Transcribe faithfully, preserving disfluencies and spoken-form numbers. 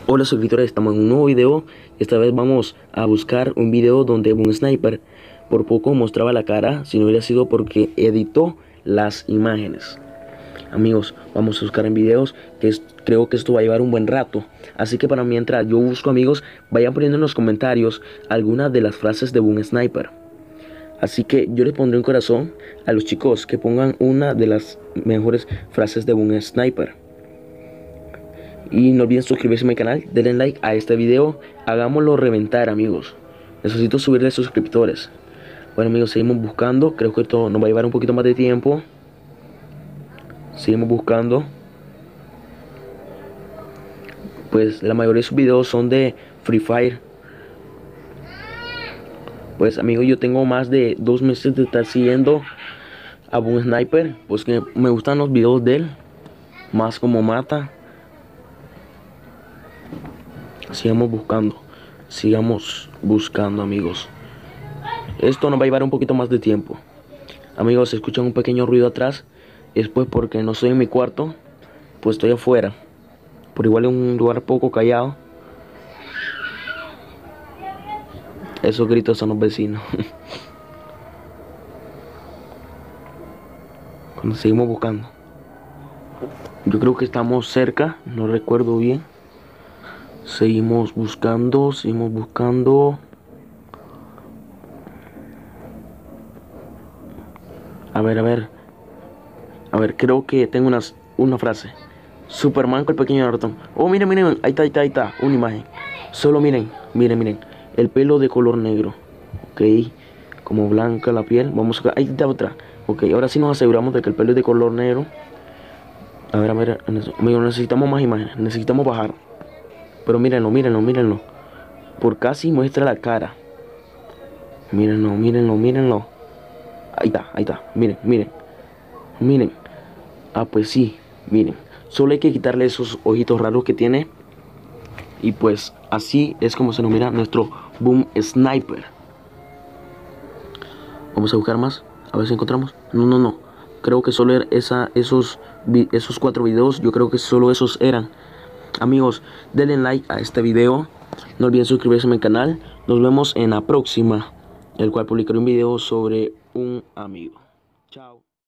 Hola suscriptores, estamos en un nuevo video. Esta vez vamos a buscar un video donde un sniper por poco mostraba la cara, si no hubiera sido porque editó las imágenes. Amigos, vamos a buscar en videos, que es, creo que esto va a llevar un buen rato. Así que para mientras yo busco, amigos, vayan poniendo en los comentarios algunas de las frases de un sniper. Así que yo les pondré un corazón a los chicos que pongan una de las mejores frases de un sniper. Y no olviden suscribirse a mi canal, denle like a este video, hagámoslo reventar, amigos. Necesito subirle suscriptores. Bueno, amigos, seguimos buscando. Creo que esto nos va a llevar un poquito más de tiempo. Seguimos buscando. Pues la mayoría de sus videos son de Free Fire. Pues, amigos, yo tengo más de dos meses de estar siguiendo a un sniper. Pues que me gustan los videos de él, más como mata. Sigamos buscando, sigamos buscando, amigos. Esto nos va a llevar un poquito más de tiempo. Amigos, se escuchan un pequeño ruido atrás. Es pues porque no estoy en mi cuarto, pues estoy afuera. Por igual en un lugar poco callado. Esos gritos son los vecinos. Cuando seguimos buscando, yo creo que estamos cerca, no recuerdo bien. Seguimos buscando, seguimos buscando. A ver, a ver. A ver, creo que tengo unas, una frase. Superman con el pequeño ratón. Oh, miren, miren, ahí está, ahí está, ahí está. Una imagen. Solo miren, miren, miren. El pelo de color negro. Ok. Como blanca la piel. Vamos a... Ahí está otra. Ok, ahora sí nos aseguramos de que el pelo es de color negro. A ver, a ver. Amigo, necesitamos más imágenes. Necesitamos bajar. Pero mírenlo, mírenlo, mírenlo. Por casi muestra la cara. Mírenlo, mírenlo, mírenlo. Ahí está, ahí está. Miren, miren. Miren. Ah, pues sí, miren. Solo hay que quitarle esos ojitos raros que tiene. Y pues así es como se nos mira nuestro Boom Sniper. Vamos a buscar más. A ver si encontramos. No, no, no. Creo que solo era esa, esos, esos cuatro videos. Yo creo que solo esos eran. Amigos, denle like a este video. No olviden suscribirse a mi canal. Nos vemos en la próxima, el cual publicaré un video sobre un amigo. Chao.